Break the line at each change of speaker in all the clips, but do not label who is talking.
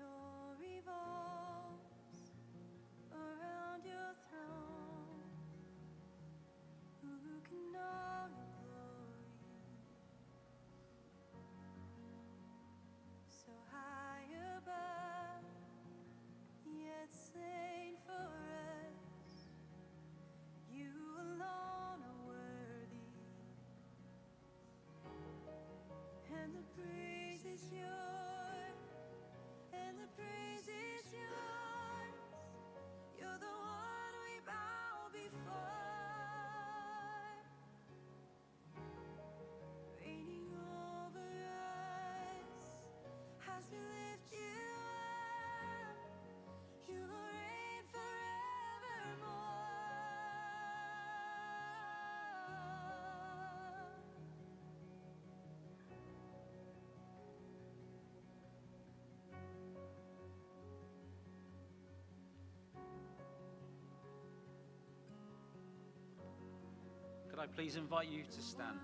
all revolves around your throne. Who can know your glory? So high above, yet slain for us. You alone are worthy, and the praise is yours, and the praise is yours. You're the one we bow before, reigning over us as we lift you up. You will reign forevermore.
Could I please invite you to stand?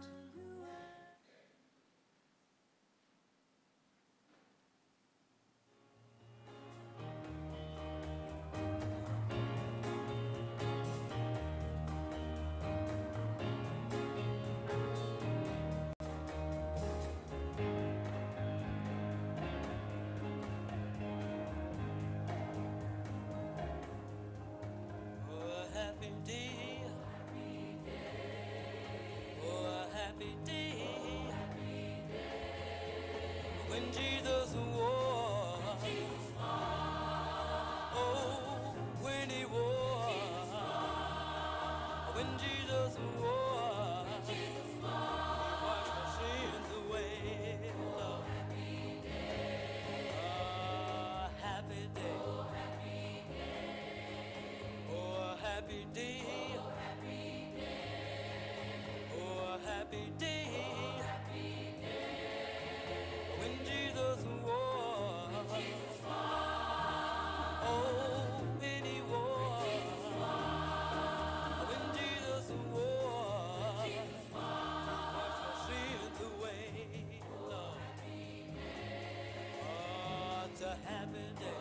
Oh, a happy day. Oh, a happy day. When Jesus wore. Oh, when he wore. When Jesus wore. He washed my sins away. Oh, happy day. Oh, happy day. Oh, a happy day. Oh, a happy day. When Jesus wore. Oh, when he wore. When Jesus wore. Washed my sins away. Lord. Oh, it's a happy day.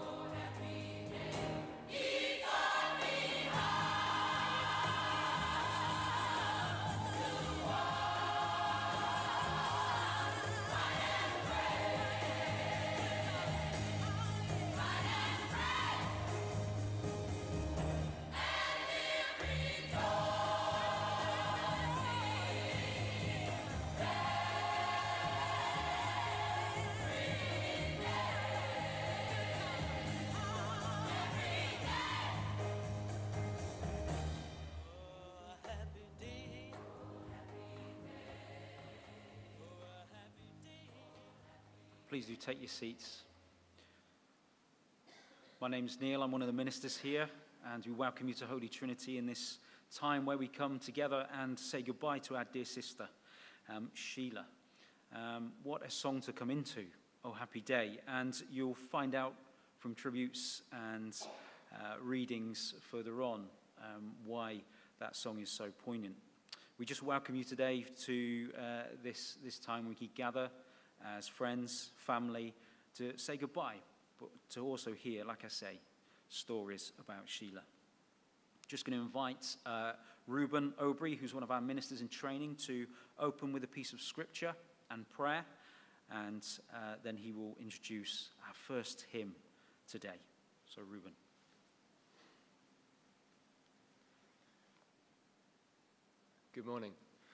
Oh, a happy day. Oh, a happy day.
Please do take your seats. My name's Neil. I'm one of the ministers here, and we welcome you to Holy Trinity in this time where we come together and say goodbye to our dear sister, Sheila. What a song to come into, Oh Happy Day. And you'll find out from tributes and readings further on why that song is so poignant. We just welcome you today to this time we can gather as friends, family, to say goodbye, but to also hear, like I say, stories about Sheila. Just going to invite Reuben Aubrey, who's one of our ministers in training, to open with a piece of scripture and prayer, and then he will introduce our first hymn today. So, Reuben.
Good morning.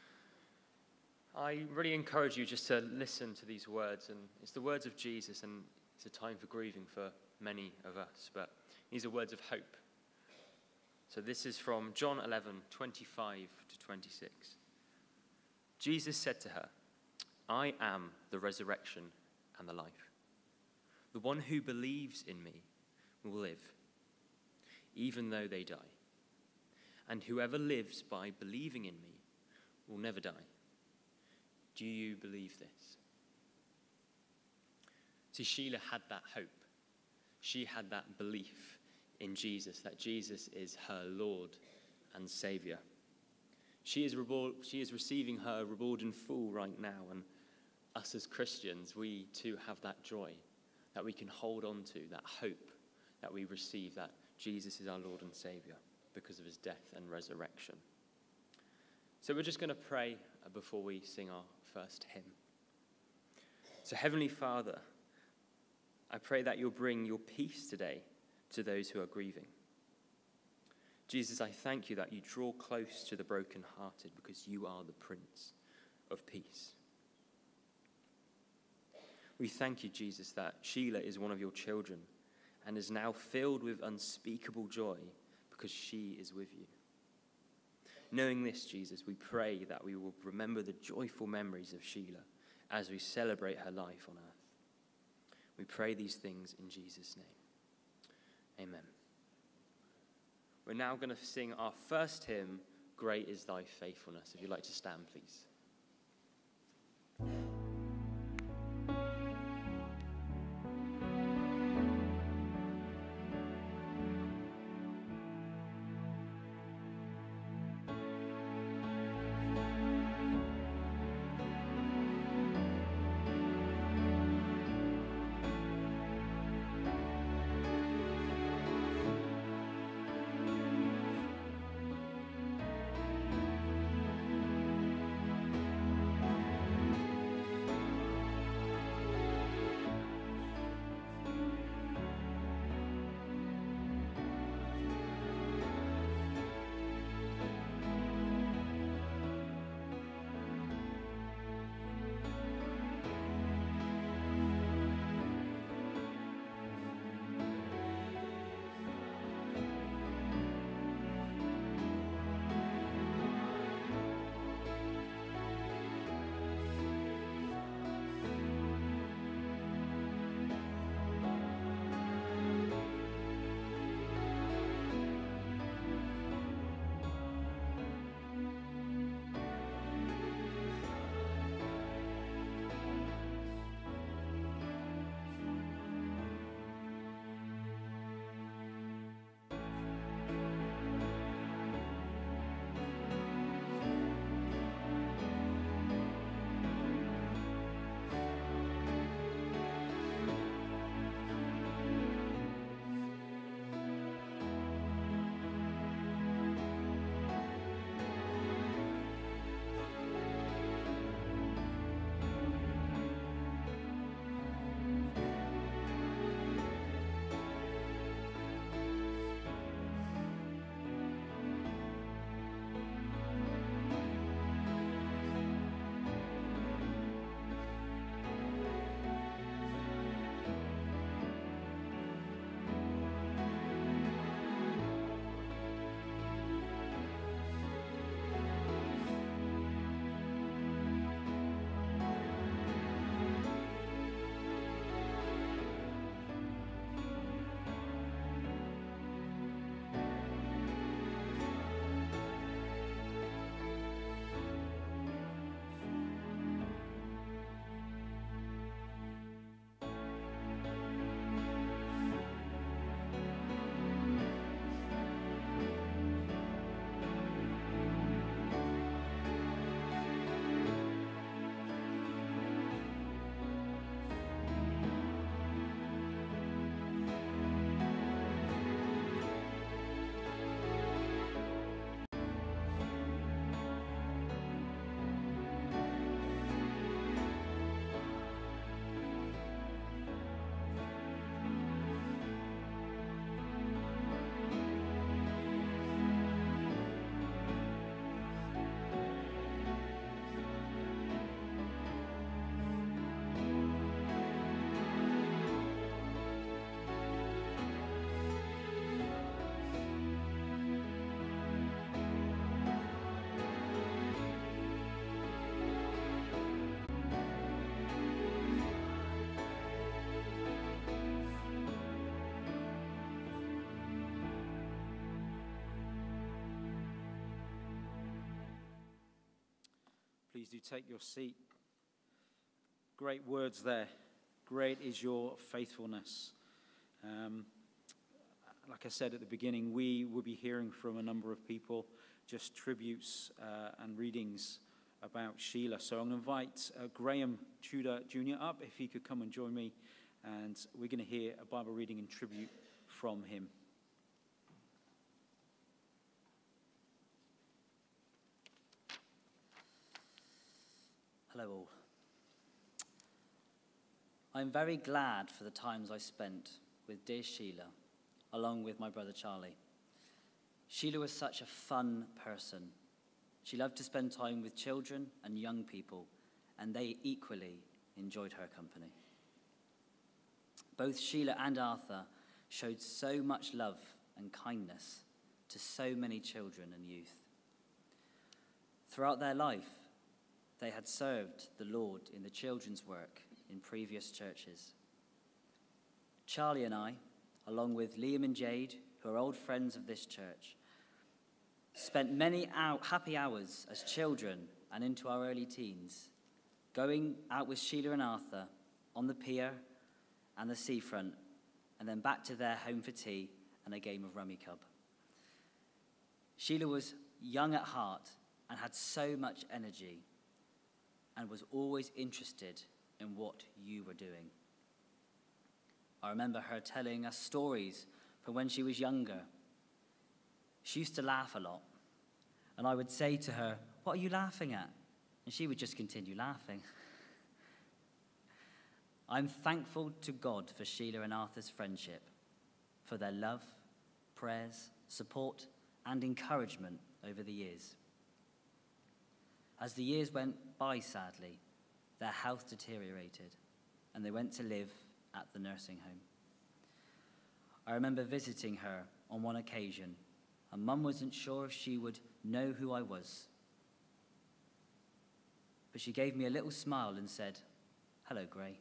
I really encourage you just to listen to these words, and it's the words of Jesus, and it's a time for grieving for many of us, but these are words of hope. So this is from John 11:25 to 26. Jesus said to her, I am the resurrection and the life. The one who believes in me will live, even though they die. And whoever lives by believing in me will never die. Do you believe this? See, Sheila had that hope. She had that belief in Jesus, that Jesus is her Lord and Saviour. She is receiving her reward in full right now, and us as Christians, we too have that joy, that we can hold on to, that hope that we receive, that Jesus is our Lord and Saviour because of his death and resurrection. So we're just going to pray before we sing our first hymn. So Heavenly Father, I pray that you'll bring your peace today to those who are grieving. Jesus, I thank you that you draw close to the brokenhearted because you are the Prince of Peace. We thank you, Jesus, that Sheila is one of your children and is now filled with unspeakable joy because she is with you. Knowing this, Jesus, we pray that we will remember the joyful memories of Sheila as we celebrate her life on earth. We pray these things in Jesus' name. Amen. We're now going to sing our first hymn, Great is Thy Faithfulness. If you'd like to stand, please.
Please do take your seat. Great words there. Great is your faithfulness. Like I said at the beginning, we will be hearing from a number of people, just tributes and readings about Sheila. So I'm going to invite Graham Tudor Jr. up, if he could come and join me and we're going to hear a Bible reading in tribute from him.
Hello all. I'm very glad for the times I spent with dear Sheila, along with my brother Charlie. Sheila was such a fun person. She loved to spend time with children and young people, and they equally enjoyed her company. Both Sheila and Arthur showed so much love and kindness to so many children and youth. Throughout their life, they had served the Lord in the children's work in previous churches. Charlie and I, along with Liam and Jade, who are old friends of this church, spent many happy hours as children and into our early teens, going out with Sheila and Arthur on the pier and the seafront, and then back to their home for tea and a game of rummy cub. Sheila was young at heart and had so much energy, and was always interested in what you were doing. I remember her telling us stories from when she was younger. She used to laugh a lot, and I would say to her, "What are you laughing at?" And she would just continue laughing. I'm thankful to God for Sheila and Arthur's friendship, for their love, prayers, support, and encouragement over the years. As the years went by, sadly, their health deteriorated, and they went to live at the nursing home. I remember visiting her on one occasion, and Mum wasn't sure if she would know who I was. But she gave me a little smile and said, "Hello, Gray."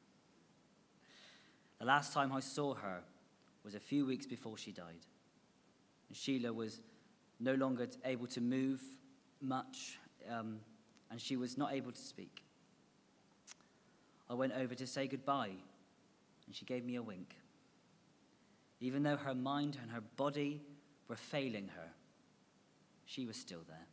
The last time I saw her was a few weeks before she died. And Sheila was no longer able to move much, and she was not able to speak. I went over to say goodbye, and she gave me a wink. Even though her mind and her body were failing her, she was still there.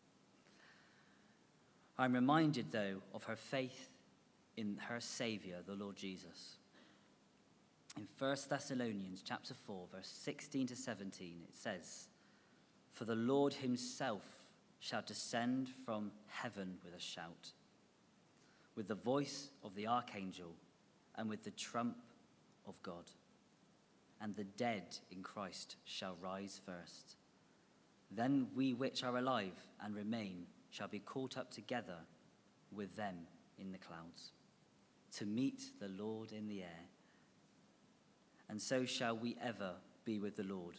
I'm reminded, though, of her faith in her Saviour, the Lord Jesus. In 1 Thessalonians chapter 4, verse 16 to 17, it says, "For the Lord himself shall descend from heaven with a shout, with the voice of the archangel, and with the trump of God. And the dead in Christ shall rise first. Then we which are alive and remain shall be caught up together with them in the clouds, to meet the Lord in the air. And so shall we ever be with the Lord.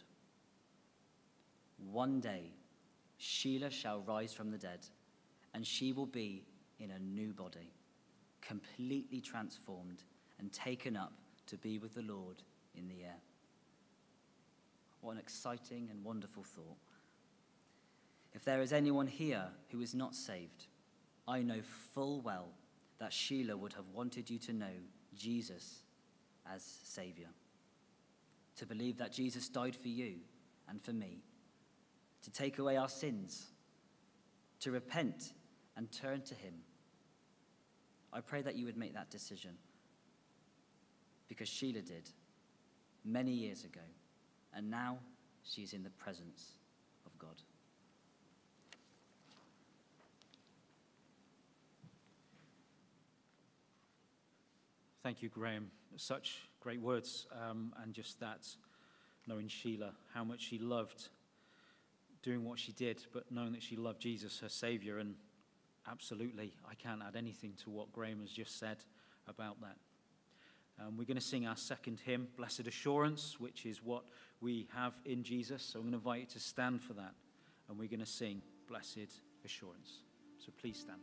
One day Sheila shall rise from the dead, and she will be in a new body, completely transformed and taken up to be with the Lord in the air." What an exciting and wonderful thought. If there is anyone here who is not saved, I know full well that Sheila would have wanted you to know Jesus as Saviour, to believe that Jesus died for you and for me, to take away our sins, to repent and turn to him. I pray that you would make that decision, because Sheila did many years ago, and now she is in the presence of God.
Thank you, Graham. Such great words, and just that, knowing Sheila, how much she loved doing what she did, but knowing that she loved Jesus, her Saviour, and absolutely, I can't add anything to what Graham has just said about that. We're going to sing our second hymn, Blessed Assurance, which is what we have in Jesus. So I'm going to invite you to stand for that, and we're going to sing Blessed Assurance. So please stand.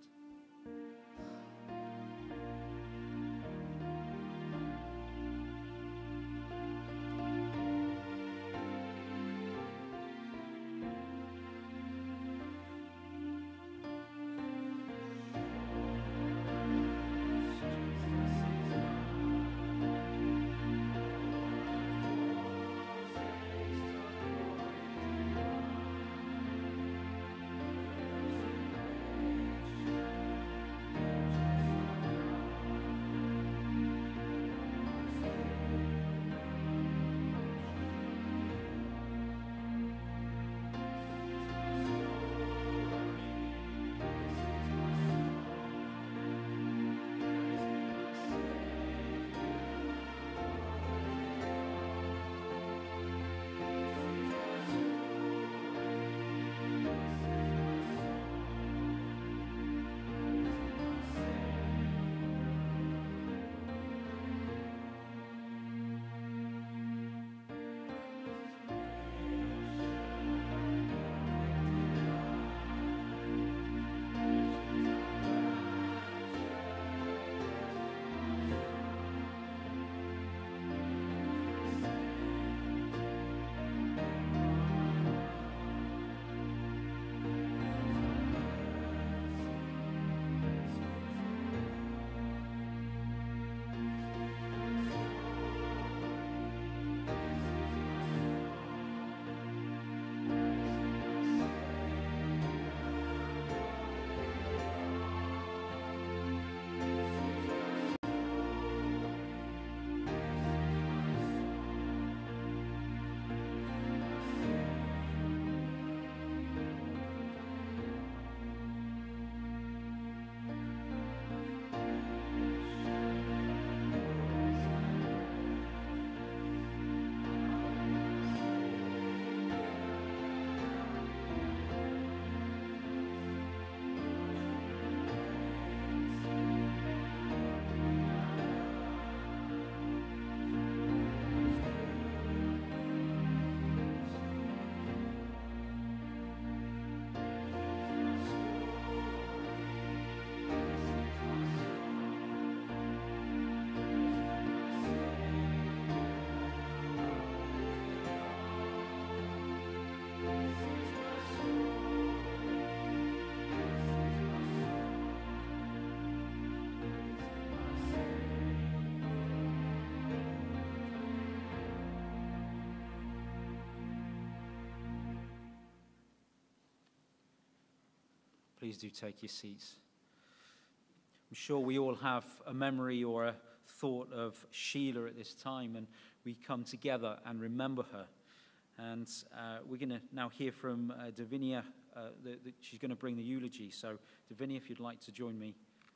Please do take your seats. I'm sure we all have a memory or a thought of Sheila at this time, and we come together and remember her. And we're going to now hear from Davinia. She's going to bring the eulogy. So, Davinia, if you'd like to join me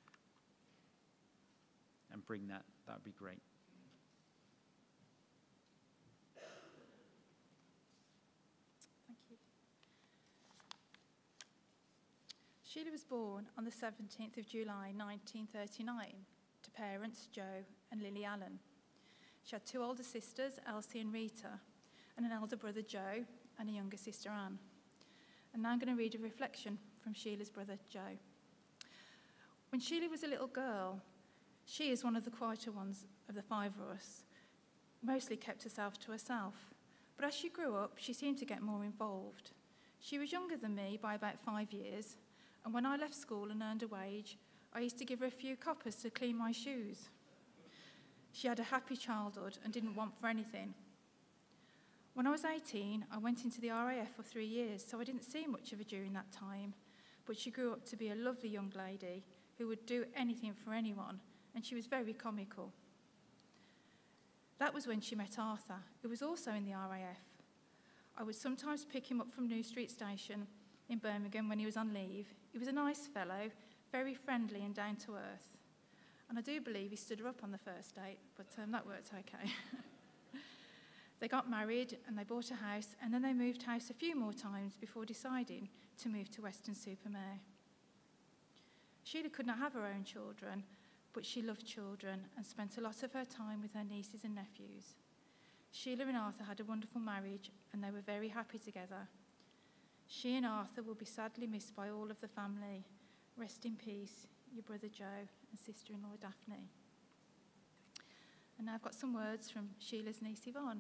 and bring that would be great.
Thank you. Sheila was born on the 17th of July 1939 to parents Joe and Lily Allen. She had two older sisters, Elsie and Rita, and an elder brother Joe and a younger sister Anne. And now I'm going to read a reflection from Sheila's brother Joe. When Sheila was a little girl, she is one of the quieter ones of the five of us, mostly kept herself to herself. But as she grew up, she seemed to get more involved. She was younger than me by about 5 years, and when I left school and earned a wage, I used to give her a few coppers to clean my shoes. She had a happy childhood and didn't want for anything. When I was 18, I went into the RAF for 3 years, so I didn't see much of her during that time, but she grew up to be a lovely young lady who would do anything for anyone, and she was very comical. That was when she met Arthur, who was also in the RAF. I would sometimes pick him up from New Street Station in Birmingham when he was on leave. He was a nice fellow, very friendly and down to earth. And I do believe he stood her up on the first date, but that worked okay. They got married and they bought a house, and then they moved house a few more times before deciding to move to Weston-super-Mare. Sheila could not have her own children, but she loved children and spent a lot of her time with her nieces and nephews. Sheila and Arthur had a wonderful marriage, and they were very happy together. She and Arthur will be sadly missed by all of the family. Rest in peace, your brother Joe and sister-in-law Daphne. And now I've got some words from Sheila's niece Yvonne.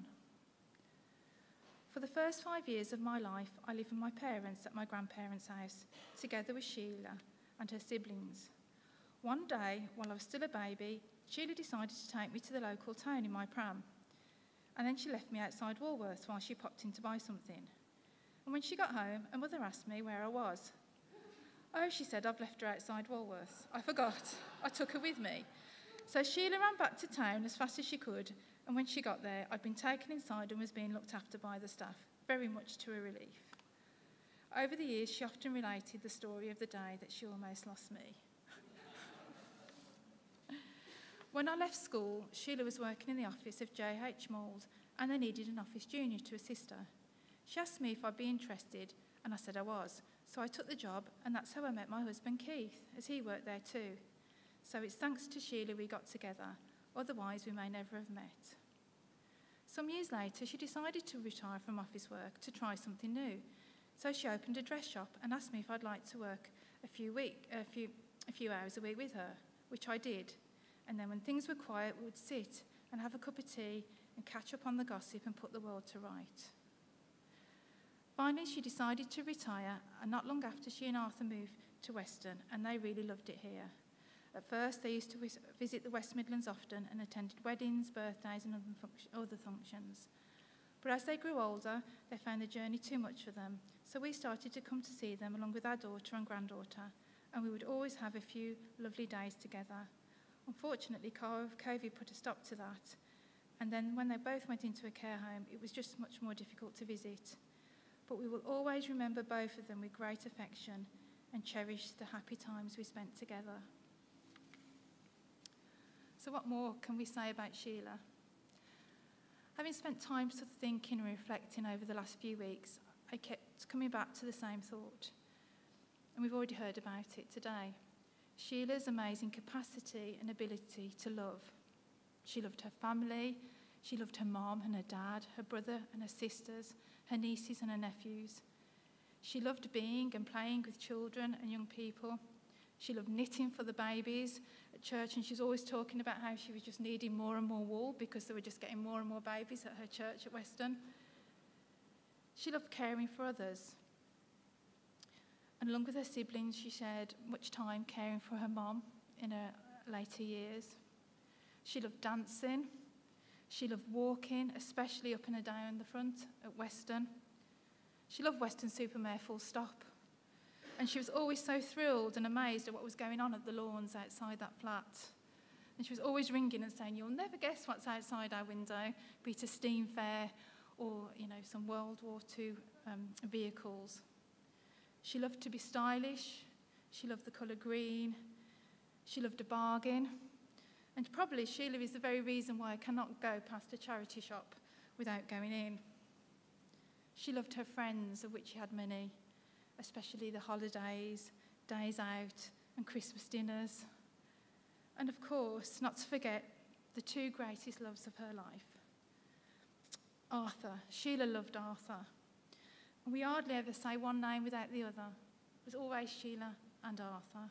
For the first 5 years of my life, I lived with my parents at my grandparents' house, together with Sheila and her siblings. One day, while I was still a baby, Sheila decided to take me to the local town in my pram. And then she left me outside Woolworths while she popped in to buy something. And when she got home, her mother asked me where I was. Oh, she said, I've left her outside Woolworths. I forgot. I took her with me. So Sheila ran back to town as fast as she could, and when she got there, I'd been taken inside and was being looked after by the staff, very much to her relief. Over the years, she often related the story of the day that she almost lost me. When I left school, Sheila was working in the office of J.H. Mould, and they needed an office junior to assist her. She asked me if I'd be interested, and I said I was. So I took the job, and that's how I met my husband Keith, as he worked there too. So it's thanks to Sheila we got together, otherwise we may never have met. Some years later, she decided to retire from office work to try something new. So she opened a dress shop and asked me if I'd like to work a few hours a week with her, which I did. And then when things were quiet, we would sit and have a cup of tea and catch up on the gossip and put the world to right. Finally, she decided to retire, and not long after, she and Arthur moved to Weston, and they really loved it here. At first, they used to visit the West Midlands often and attended weddings, birthdays and other functions. But as they grew older, they found the journey too much for them, so we started to come to see them along with our daughter and granddaughter, and we would always have a few lovely days together. Unfortunately, COVID put a stop to that, and then when they both went into a care home, it was just much more difficult to visit. But we will always remember both of them with great affection and cherish the happy times we spent together. So what more can we say about Sheila? Having spent time sort of thinking and reflecting over the last few weeks, I kept coming back to the same thought. And we've already heard about it today. Sheila's amazing capacity and ability to love. She loved her family, she loved her mom and her dad, her brother and her sisters, her nieces and her nephews. She loved being and playing with children and young people. She loved knitting for the babies at church, and she was always talking about how she was just needing more and more wool because they were just getting more and more babies at her church at Weston. She loved caring for others. And along with her siblings, she shared much time caring for her mom in her later years. She loved dancing. She loved walking, especially up and down the front at Weston. She loved Weston-super-Mare full stop. And she was always so thrilled and amazed at what was going on at the lawns outside that flat. And she was always ringing and saying, "You'll never guess what's outside our window, be it a steam fair or, some World War II vehicles." She loved to be stylish. She loved the colour green. She loved a bargain. And probably Sheila is the very reason why I cannot go past a charity shop without going in. She loved her friends, of which she had many, especially the holidays, days out, and Christmas dinners. And of course, not to forget the two greatest loves of her life. Arthur. Sheila loved Arthur. And we hardly ever say one name without the other. It was always Sheila and Arthur.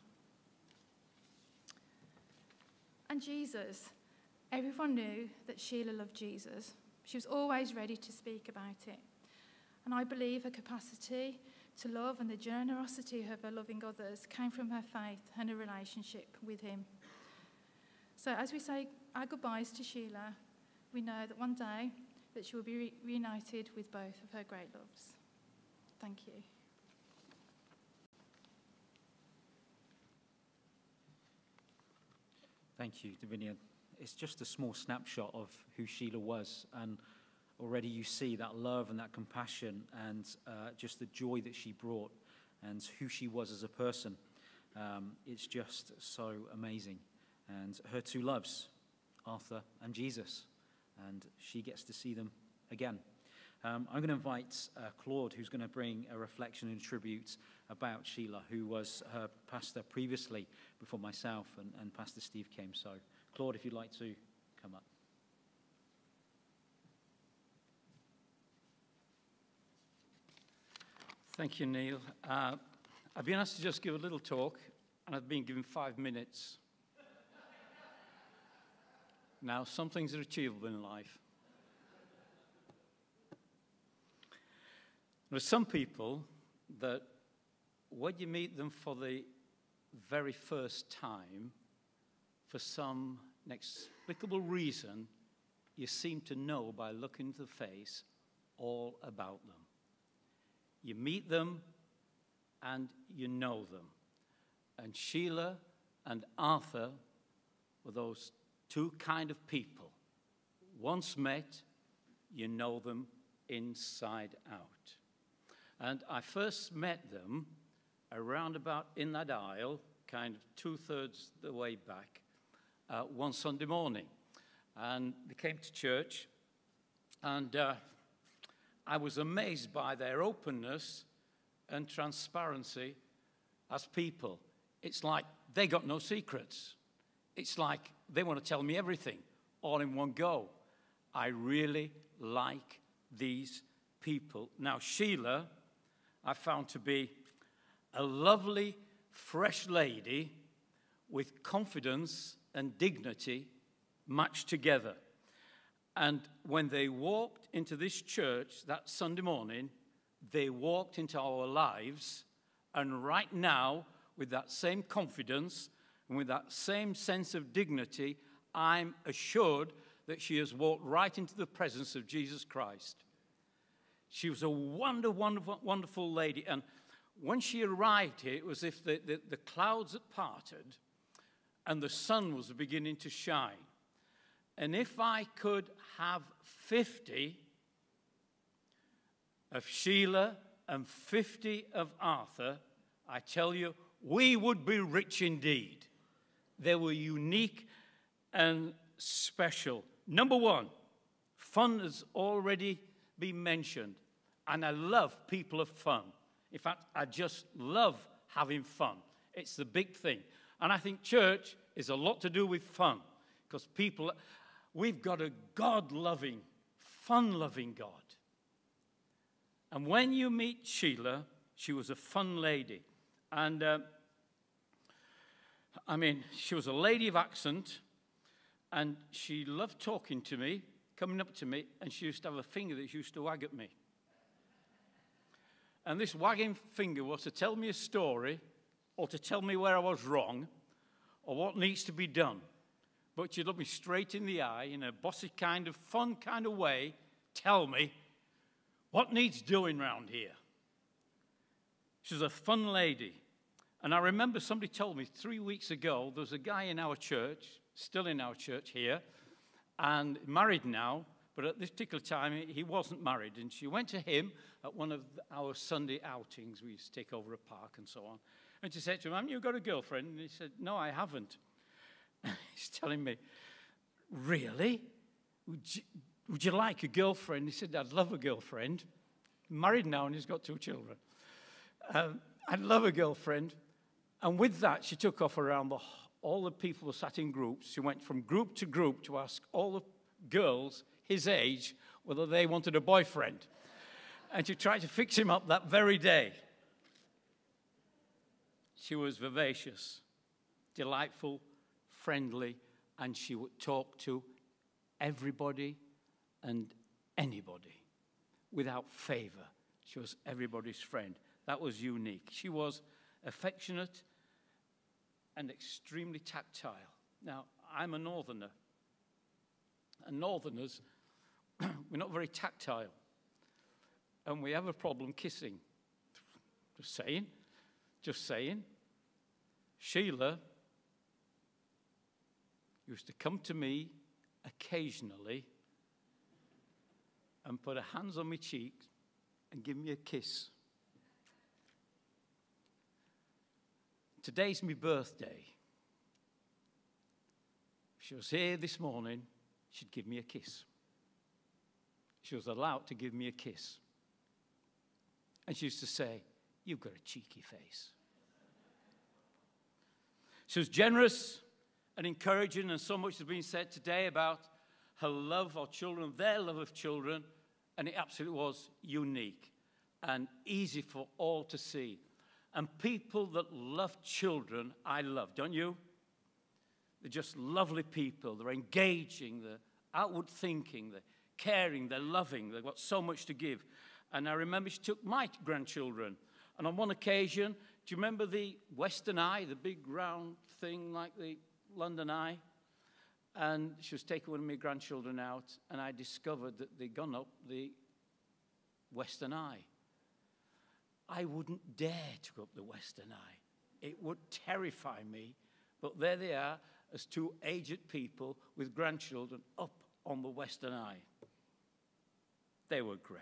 And Jesus. Everyone knew that Sheila loved Jesus. She was always ready to speak about it. And I believe her capacity to love and the generosity of her loving others came from her faith and her relationship with him. So as we say our goodbyes to Sheila, we know that one day that she will be reunited with both of her great loves. Thank you.
Thank you, Davinia. It's just a small snapshot of who Sheila was, and already you see that love and that compassion and just the joy that she brought and who she was as a person. It's just so amazing. And her two loves, Arthur and Jesus, and she gets to see them again. I'm going to invite Claude, who's going to bring a reflection and tribute about Sheila, who was her pastor previously before myself and Pastor Steve came. So, Claude, if you'd like to come up.
Thank you, Neil. I've been asked to just give a little talk, and I've been given 5 minutes. Now, some things are achievable in life. There are some people that when you meet them for the very first time, for some inexplicable reason, you seem to know by looking at the face all about them. You meet them and you know them. And Sheila and Arthur were those two kind of people. Once met, you know them inside out. And I first met them around about in that aisle, kind of 2/3 the way back, one Sunday morning. And they came to church, and I was amazed by their openness and transparency as people. It's like they got no secrets. It's like they want to tell me everything all in one go. I really like these people. Now, Sheila, I found to be a lovely, fresh lady with confidence and dignity matched together. And when they walked into this church that Sunday morning, they walked into our lives. And right now, with that same confidence and with that same sense of dignity, I'm assured that she has walked right into the presence of Jesus Christ. She was a wonderful lady. And when she arrived here, it was as if the clouds had parted and the sun was beginning to shine. And if I could have 50 of Sheila and 50 of Arthur, I tell you, we would be rich indeed. They were unique and special. Number one, fun has already been mentioned. And I love people of fun. In fact, I just love having fun. It's the big thing. And I think church is a lot to do with fun. Because we've got a God-loving, fun-loving God. And when you meet Sheila, she was a fun lady. And, she was a lady of accent. And she loved talking to me, coming up to me. And she used to have a finger that she used to wag at me. And this wagging finger was to tell me a story or to tell me where I was wrong or what needs to be done. But she'd look me straight in the eye in a bossy kind of fun kind of way, tell me what needs doing round here. She was a fun lady. And I remember somebody told me 3 weeks ago, there was a guy in our church, still in our church here, and married now, but at this particular time, he wasn't married. And she went to him at one of our Sunday outings. We used to take over a park and so on. And she said to him, "Haven't you got a girlfriend?" And he said, "No, I haven't." He's telling me, "Really? Would you like a girlfriend?" He said, "I'd love a girlfriend." Married now, and he's got 2 children. "I'd love a girlfriend." And with that, she took off around all the people who sat in groups. She went from group to group to ask all the girls his age whether they wanted a boyfriend. And she tried to fix him up that very day. She was vivacious, delightful, friendly, and she would talk to everybody and anybody without favor. She was everybody's friend. That was unique. She was affectionate and extremely tactile. Now, I'm a northerner, and northerners, we're not very tactile, and we have a problem kissing. Just saying. Sheila used to come to me occasionally and put her hands on my cheeks and give me a kiss. Today's my birthday. If she was here this morning, she'd give me a kiss. She was allowed to give me a kiss. And she used to say, "You've got a cheeky face." She was generous and encouraging, and so much has been said today about her love of children, their love of children, and it absolutely was unique and easy for all to see. And people that love children, I love, don't you? They're just lovely people. They're engaging, they're outward thinking, they're caring, they're loving. They've got so much to give. And I remember she took my grandchildren. And on one occasion, do you remember the Western Eye, the big round thing like the London Eye? And she was taking one of my grandchildren out, and I discovered that they'd gone up the Western Eye. I wouldn't dare to go up the Western Eye. It would terrify me. But there they are, as 2 aged people with grandchildren up on the Western Eye. They were great.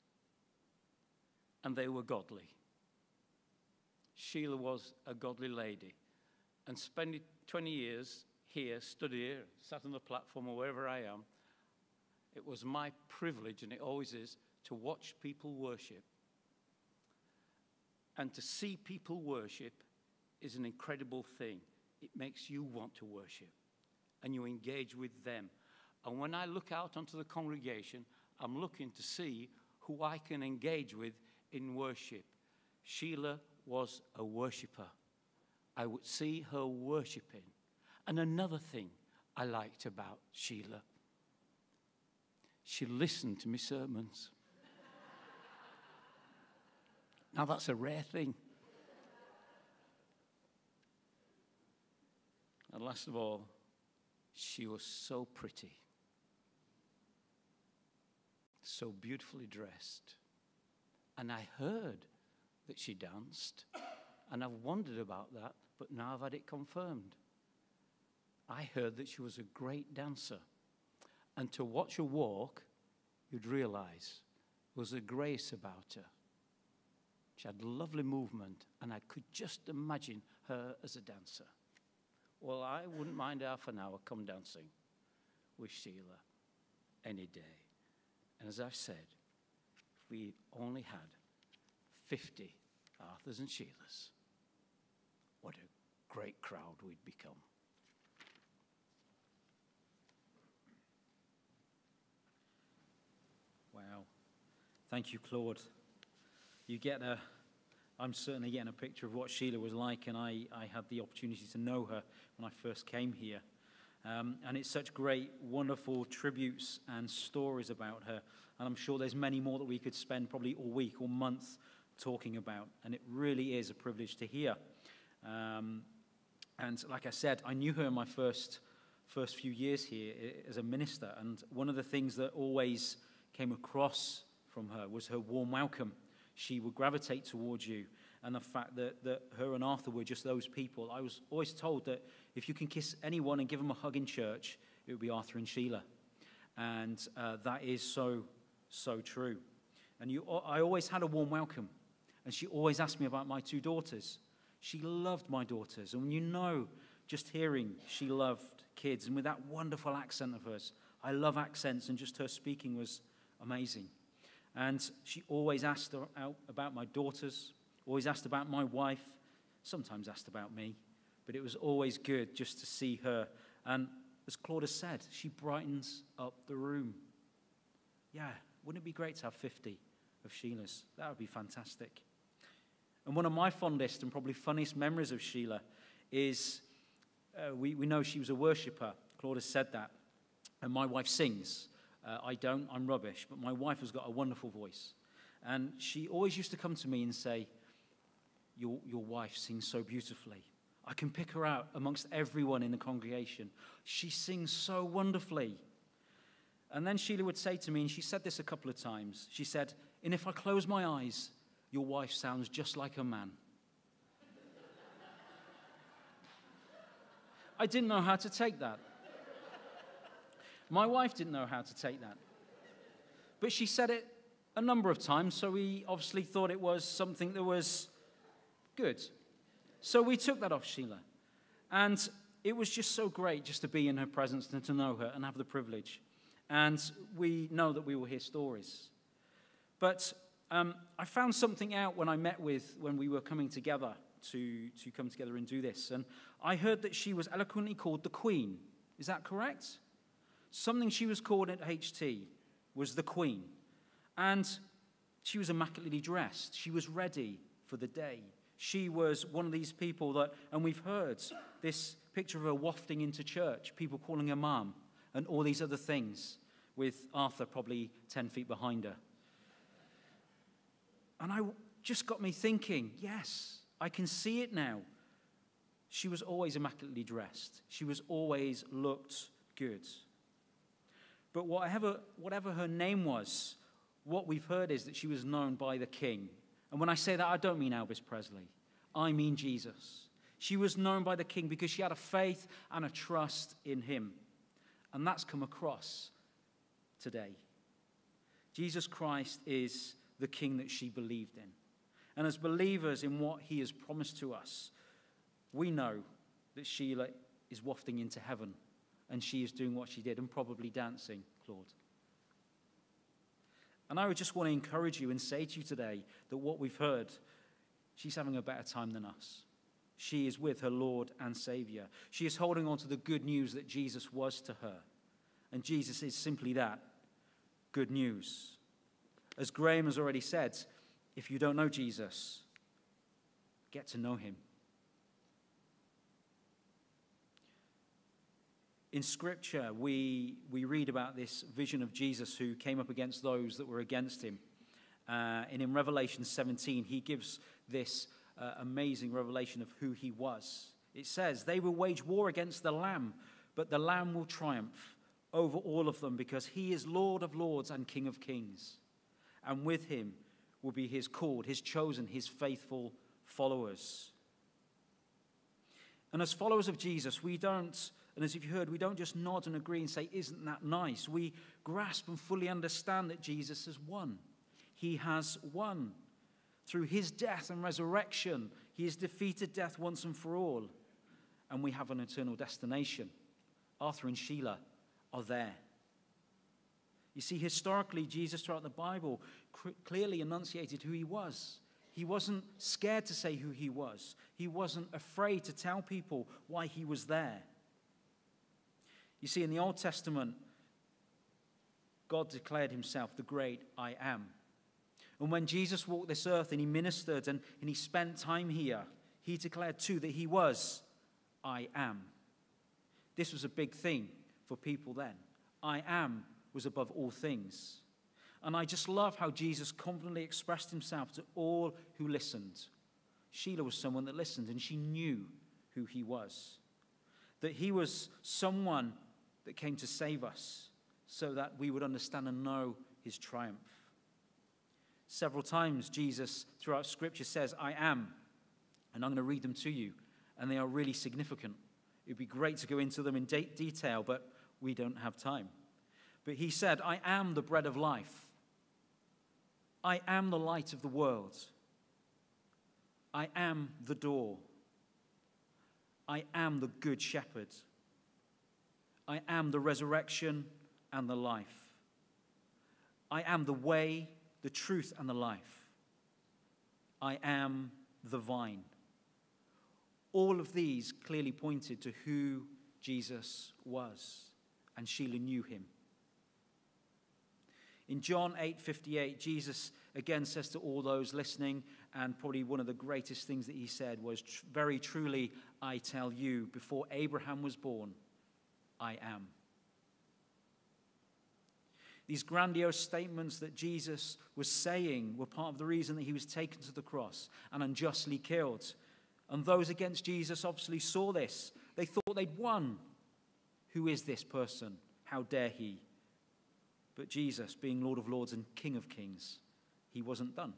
And they were godly. Sheila was a godly lady. And spending 20 years here, stood here, sat on the platform or wherever I am, it was my privilege, and it always is, to watch people worship. And to see people worship is an incredible thing. It makes you want to worship, and you engage with them. And when I look out onto the congregation, I'm looking to see who I can engage with in worship. Sheila was a worshiper. I would see her worshiping. And another thing I liked about Sheila, she listened to my sermons. Now that's a rare thing. And last of all, she was so pretty, so beautifully dressed. And I heard that she danced, and I've wondered about that, but now I've had it confirmed. I heard that she was a great dancer. And to watch her walk, you'd realize there was a grace about her. She had lovely movement, and I could just imagine her as a dancer. Well, I wouldn't mind half an hour come dancing with Sheila any day. And as I've said, if we only had 50 Arthurs and Sheilas, what a great crowd we'd become.
Wow. Thank you, Claude. I'm certainly getting a picture of what Sheila was like, and I had the opportunity to know her when I first came here. And it's such great, wonderful tributes and stories about her. And I'm sure there's many more that we could spend probably a week or month talking about. And it really is a privilege to hear. And like I said, I knew her in my first few years here as a minister. And one of the things that always came across from her was her warm welcome. She would gravitate towards you, and the fact that her and Arthur were just those people. I was always told that if you can kiss anyone and give them a hug in church, it would be Arthur and Sheila. And that is so, so true. And I always had a warm welcome. And she always asked me about my 2 daughters. She loved my daughters. And just hearing she loved kids, and with that wonderful accent of hers. I love accents, and just her speaking was amazing. And she always asked about my daughters, always asked about my wife, sometimes asked about me. But it was always good just to see her. And as Claude has said, she brightens up the room. Yeah, wouldn't it be great to have 50 of Sheila's? That would be fantastic. And one of my fondest and probably funniest memories of Sheila is we know she was a worshipper. Claude has said that. And my wife sings. I don't, I'm rubbish. But my wife has got a wonderful voice. And she always used to come to me and say, your wife sings so beautifully. I can pick her out amongst everyone in the congregation. She sings so wonderfully. And then Sheila would say to me, and she said this a couple of times, she said, and if I close my eyes, your wife sounds just like a man. I didn't know how to take that. My wife didn't know how to take that. But she said it a number of times, so we obviously thought it was something that was good. So we took that off Sheila. And it was just so great just to be in her presence and to know her and have the privilege. And we know that we will hear stories. But I found something out when we were coming together to come together and do this. And I heard that she was eloquently called the Queen. Is that correct? Something she was called at HT was the Queen. And she was immaculately dressed. She was ready for the day. She was one of these people that, and we've heard this picture of her wafting into church, people calling her mom, and all these other things, with Arthur probably 10 feet behind her. And I just got me thinking, yes, I can see it now. She was always immaculately dressed. She was always looked good. But whatever her name was, what we've heard is that she was known by the King. And when I say that, I don't mean Elvis Presley. I mean Jesus. She was known by the King because she had a faith and a trust in him. And that's come across today. Jesus Christ is the King that she believed in. And as believers in what he has promised to us, we know that Sheila is wafting into heaven. And she is doing what she did and probably dancing, Claude. And I would just want to encourage you and say to you today that what we've heard, she's having a better time than us. She is with her Lord and Savior. She is holding on to the good news that Jesus was to her. And Jesus is simply that, good news. As Graham has already said, if you don't know Jesus, get to know him. In Scripture, we read about this vision of Jesus who came up against those that were against him. And in Revelation 17, he gives this amazing revelation of who he was. It says, they will wage war against the Lamb, but the Lamb will triumph over all of them because he is Lord of lords and King of kings. And with him will be his called, his chosen, his faithful followers. And as followers of Jesus, we don't, and as you've heard, we don't just nod and agree and say, isn't that nice? We grasp and fully understand that Jesus has won. He has won. Through his death and resurrection, he has defeated death once and for all. And we have an eternal destination. Arthur and Sheila are there. You see, historically, Jesus throughout the Bible clearly enunciated who he was. He wasn't scared to say who he was. He wasn't afraid to tell people why he was there. You see, in the Old Testament, God declared himself the great I am. And when Jesus walked this earth and he ministered and he spent time here, he declared too that he was I am. This was a big thing for people then. I am was above all things. And I just love how Jesus confidently expressed himself to all who listened. Sheila was someone that listened, and she knew who he was. That he was someone that came to save us so that we would understand and know his triumph. Several times Jesus throughout Scripture says, I am, and I'm going to read them to you, and they are really significant. It would be great to go into them in detail, but we don't have time. But he said, I am the bread of life. I am the light of the world. I am the door. I am the good shepherd. I am the resurrection and the life. I am the way, the truth, and the life. I am the vine. All of these clearly pointed to who Jesus was, and Sheila knew him. In John 8:58, Jesus again says to all those listening, and probably one of the greatest things that he said was, very truly, I tell you, before Abraham was born, I am. These grandiose statements that Jesus was saying were part of the reason that he was taken to the cross and unjustly killed. And those against Jesus obviously saw this. They thought they'd won. Who is this person? How dare he? But Jesus, being Lord of Lords and King of Kings, he wasn't done.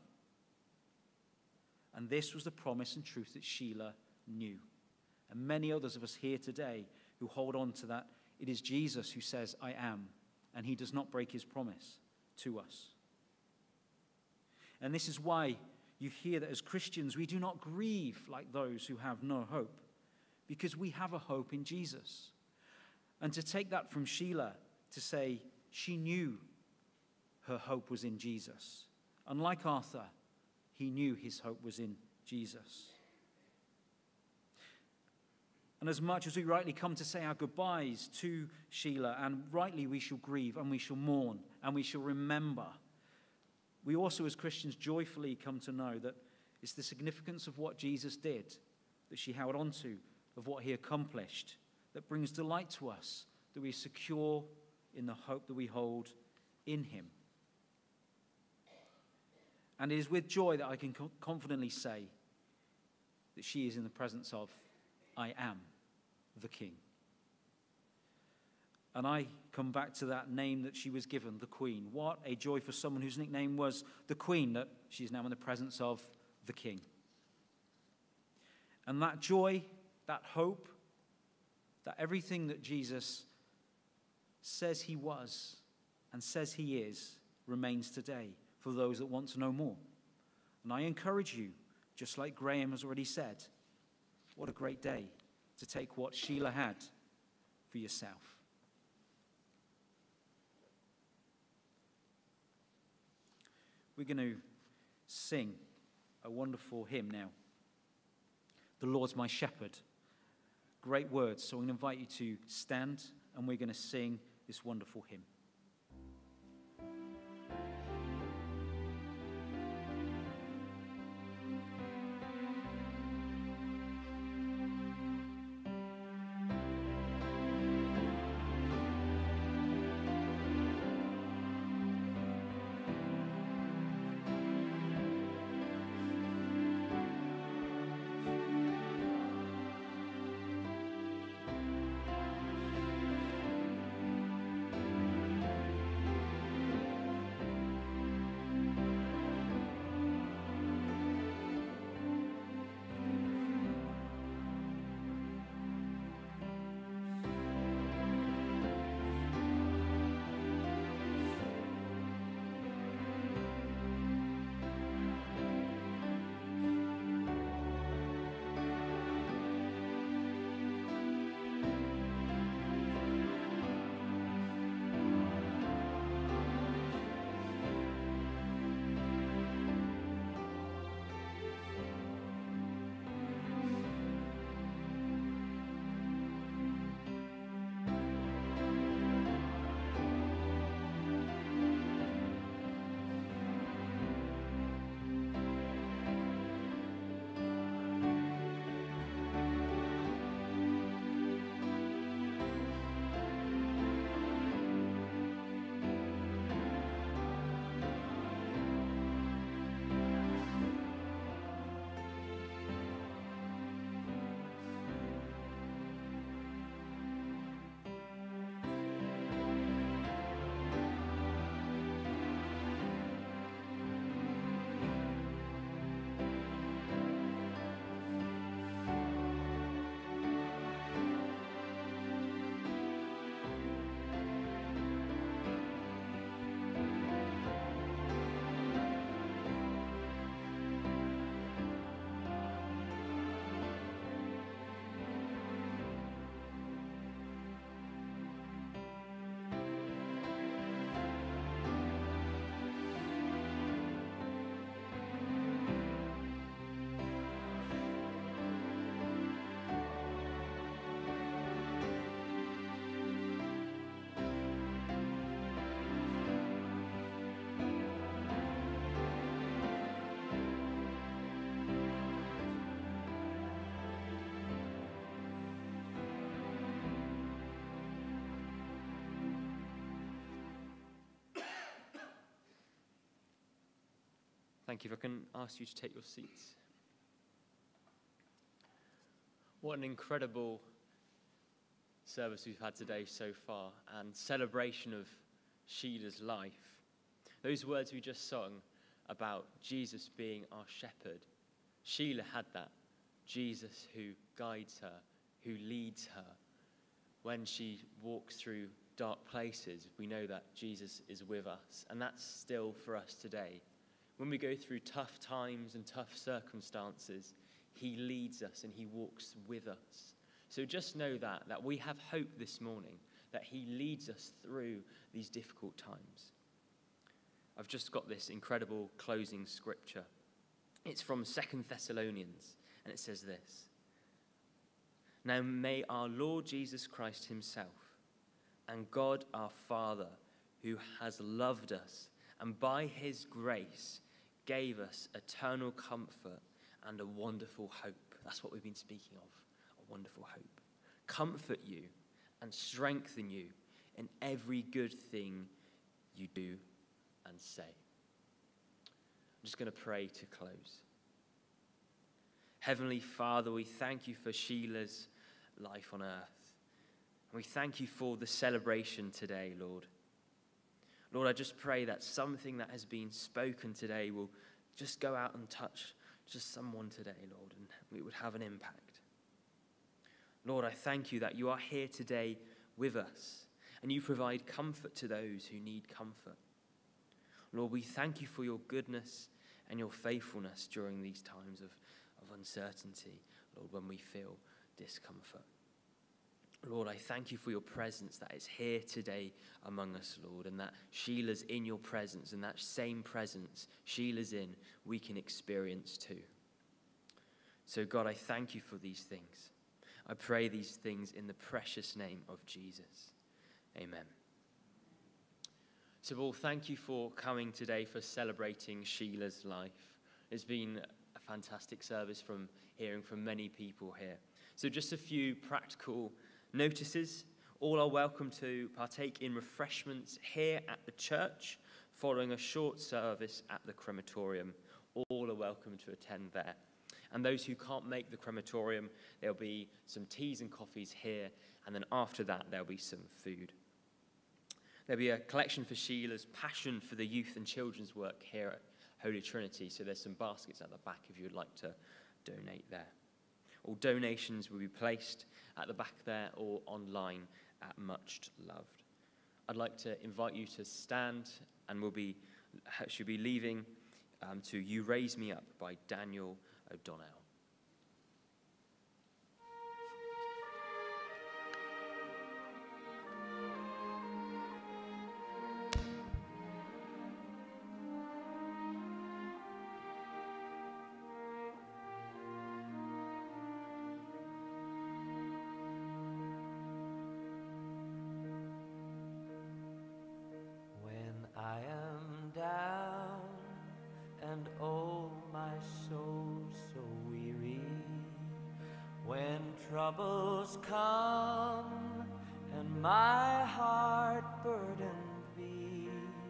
And this was the promise and truth that Sheila knew. And many others of us here today who hold on to that. It is Jesus who says, I am. And he does not break his promise to us. And this is why you hear that as Christians, we do not grieve like those who have no hope, because we have a hope in Jesus. And to take that from Sheila, to say she knew her hope was in Jesus. Unlike Arthur, he knew his hope was in Jesus. And as much as we rightly come to say our goodbyes to Sheila, and rightly we shall grieve and we shall mourn and we shall remember, we also as Christians joyfully come to know that it's the significance of what Jesus did, that she held on to, of what he accomplished, that brings delight to us, that we are secure in the hope that we hold in him. And it is with joy that I can confidently say that she is in the presence of I am the King. And I come back to that name that she was given, the Queen. What a joy for someone whose nickname was the Queen, that she is now in the presence of the King. And that joy, that hope, that everything that Jesus says he was and says he is remains today for those that want to know more. And I encourage you, just like Graham has already said, what a great day to take what Sheila had for yourself. We're going to sing a wonderful hymn now. The Lord's my shepherd. Great words. So I'm going to invite you to stand and we're going to sing this wonderful hymn.
Thank you. If I can ask you to take your seats. What an incredible service we've had today so far, and celebration of Sheila's life. Those words we just sung about Jesus being our shepherd, Sheila had that. Jesus who guides her, who leads her. When she walks through dark places, we know that Jesus is with us, and that's still for us today. When we go through tough times and tough circumstances, he leads us and he walks with us. So just know that we have hope this morning, that he leads us through these difficult times. I've just got this incredible closing scripture. It's from 2 Thessalonians, and it says this: "Now may our Lord Jesus Christ himself and God our Father, who has loved us and by his grace gave us eternal comfort and a wonderful hope." That's what we've been speaking of, a wonderful hope. "Comfort you and strengthen you in every good thing you do and say." I'm just going to pray to close. Heavenly Father, we thank you for Sheila's life on earth. And we thank you for the celebration today, Lord. Lord, I just pray that something that has been spoken today will just go out and touch just someone today, Lord, and it would have an impact. Lord, I thank you that you are here today with us, and you provide comfort to those who need comfort. Lord, we thank you for your goodness and your faithfulness during these times of uncertainty, Lord, when we feel discomfort. Lord, I thank you for your presence that is here today among us, Lord, and that Sheila's in your presence, and that same presence Sheila's in, we can experience too. So God, I thank you for these things. I pray these things in the precious name of Jesus. Amen. So, well, thank you for coming today, for celebrating Sheila's life. It's been a fantastic service from hearing from many people here. So just a few practical notices. All are welcome to partake in refreshments here at the church following a short service at the crematorium. All are welcome to attend there. And those who can't make the crematorium, there'll be some teas and coffees here, and then after that there'll be some food. There'll be a collection for Sheila's passion for the youth and children's work here at Holy Trinity, so there's some baskets at the back if you would like to donate there. All donations will be placed at the back there or online at Much Loved. I'd like to invite you to stand, and should be leaving to You Raise Me Up by Daniel O'Donnell.
I am down and oh my soul so weary, when troubles come and my heart burdened be,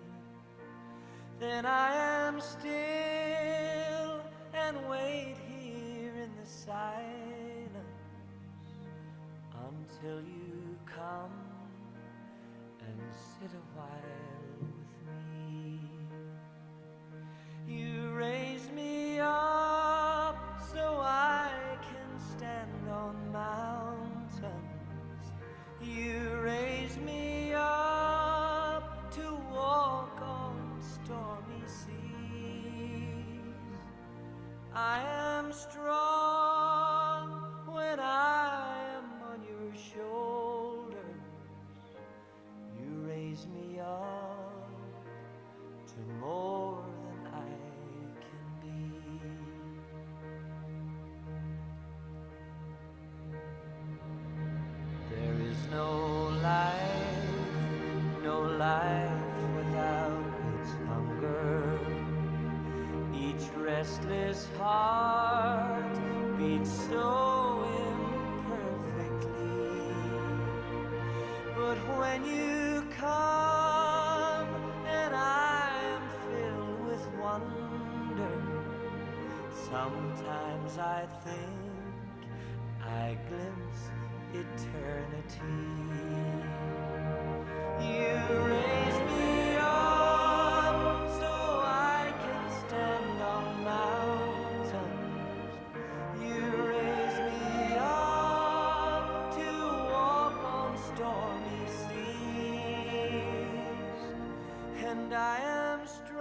then I am still and wait here in the silence until you come and sit a while. You raise me up so I can stand on mountains. You raise me up to walk on stormy seas. I am strong when I am on your shoulders. You raise me up to more than I can be. There is no life without its hunger. Each restless heart beats so imperfectly. But when you come and I am filled with wonder, Sometimes I think I glimpse eternity. You raise me up so I can stand on mountains. You raise me up to walk on stormy seas, and I am strong.